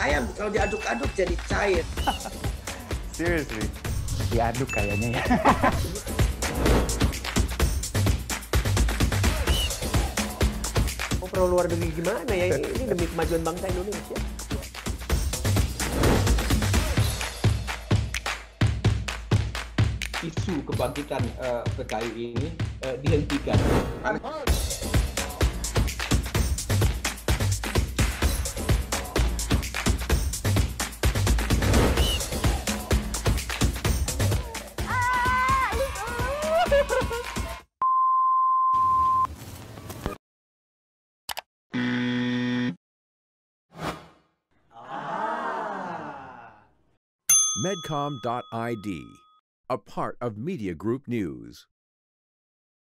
ayam kalau diaduk-aduk jadi cair. Seriously? Diaduk kayaknya ya. Oh, pro luar negeri gimana ya? Ini demi kemajuan bangsa Indonesia. Isu kebangkitan PKI ini dihentikan. Medcom.id, a part of Media Group News.